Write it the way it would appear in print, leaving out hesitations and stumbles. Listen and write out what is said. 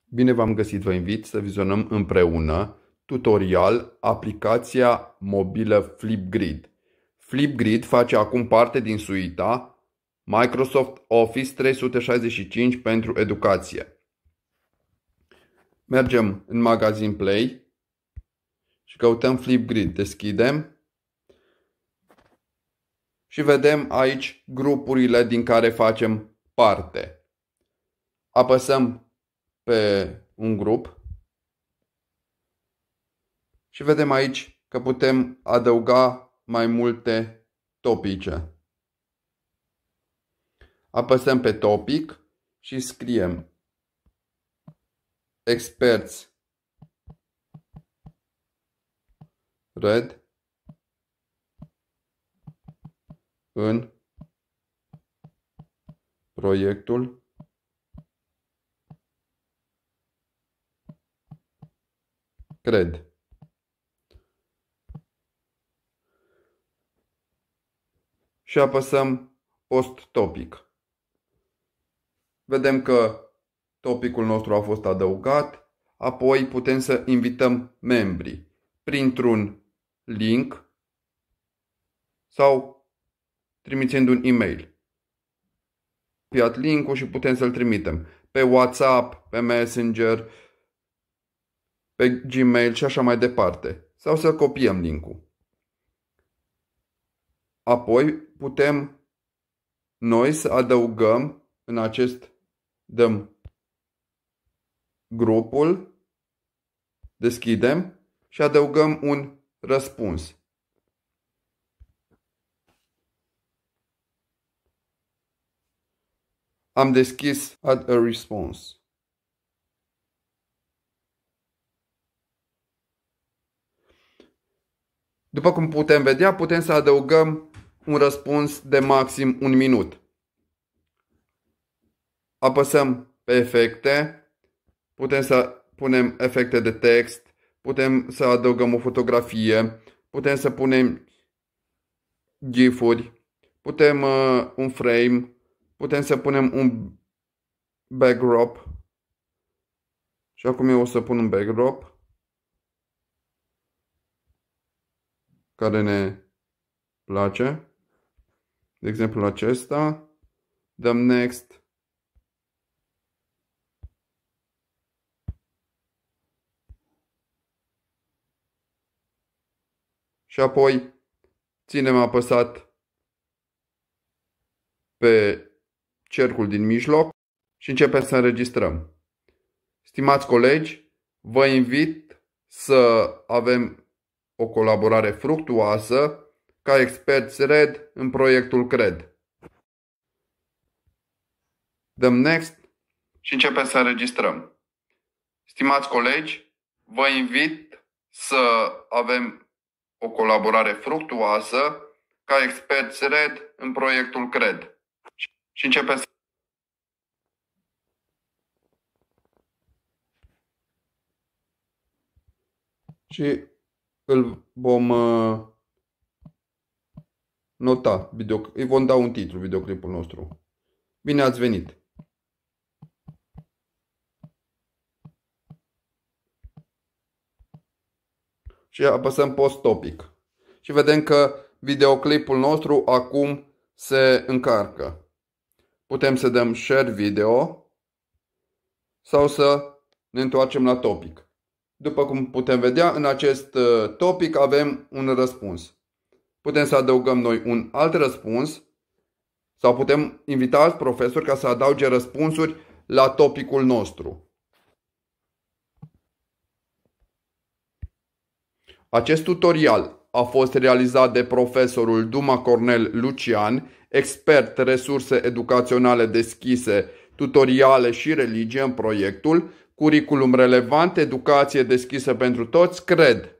Bine v-am găsit, vă invit să vizionăm împreună tutorial aplicația mobilă Flipgrid. Flipgrid face acum parte din suita Microsoft Office 365 pentru educație. Mergem în magazin Play și căutăm Flipgrid. Deschidem și vedem aici grupurile din care facem parte. Apăsăm pe un grup și vedem aici că putem adăuga mai multe topice. Apăsăm pe topic și scriem experți red în proiectul cred. Și apăsăm post topic. Vedem că topicul nostru a fost adăugat. Apoi putem să invităm membrii printr-un link sau trimițând un e-mail. Copiat link-ul și putem să-l trimitem pe WhatsApp, pe Messenger, pe Gmail și așa mai departe. Sau să copiem link-ul. Apoi putem noi să adăugăm în acest, dăm grupul, deschidem și adăugăm un răspuns. Am deschis Add a Response. După cum putem vedea, putem să adăugăm un răspuns de maxim 1 minut. Apăsăm pe efecte, putem să punem efecte de text, putem să adăugăm o fotografie, putem să punem GIF-uri, putem un frame, putem să punem un backdrop. Și acum eu o să pun un backdrop care ne place. De exemplu acesta. Dăm next. Și apoi ținem apăsat pe cercul din mijloc și începem să înregistrăm. Stimați colegi, vă invit să avem o colaborare fructuoasă ca experți RED în proiectul CRED. Dăm next și începem să înregistrăm. Stimați colegi, vă invit să avem o colaborare fructuoasă ca experți RED în proiectul CRED. Și începem să... Și îl vom nota, îi vom da un titlu videoclipul nostru. Bine ați venit! Și apăsăm post topic. Și vedem că videoclipul nostru acum se încarcă. Putem să dăm share video sau să ne întoarcem la topic. După cum putem vedea, în acest topic avem un răspuns. Putem să adăugăm noi un alt răspuns sau putem invita alți profesori ca să adauge răspunsuri la topicul nostru. Acest tutorial a fost realizat de profesorul Duma Cornel Lucian, expert resurse educaționale deschise, tutoriale și religie în proiectul Curriculum Relevant, educație deschisă pentru toți, CRED.